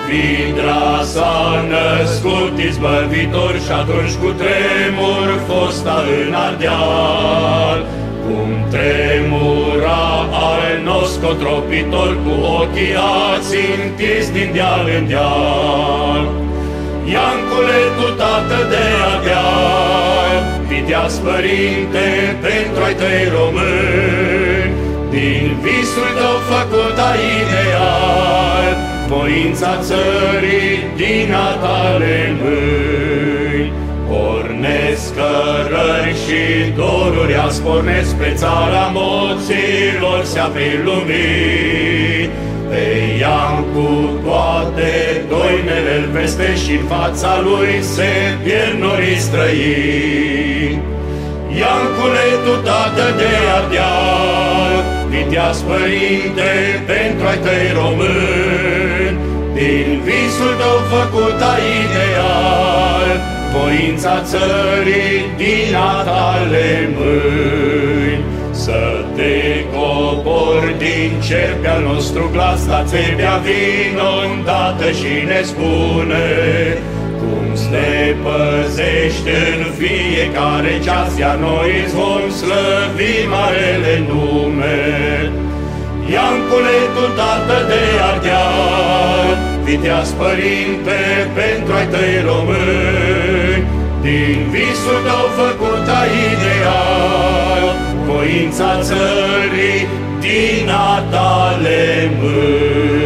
Vidra s-a născut izbăvitor și atunci cu tremur fosta în Ardeal. Cum tremura al noscotropitor cu ochii ațintiți din deal în deal. Iancule, tu tată de Ardeal, viteaz părinte pentru ai tăi români, din visul tău făcut ai ideal, voința țării din a tale mâini. Pornesc cărări și doruri, azi pornesc pe țara moților se-apei lumii. Pe Ian cu toate doinele îl veste și-n fața lui se pierd norii străini. Iancule, tu tată de Ardeal, viteaz părinte pentru ai tăi români, din visul tău făcut ai ideal, voința țării din a tale mâini. Să te cobori din cer pe-al nostru glas, la țebea vino îndată și ne spune cum-ți ne păzești în fiecare ceas, iar noi îți vom slăvi marele nume. Iancule, tu tată de Ardeal, viteaz părinte pentru ai tăi români, din visul tău făcut ai ideal, voința țării din a tale mâini.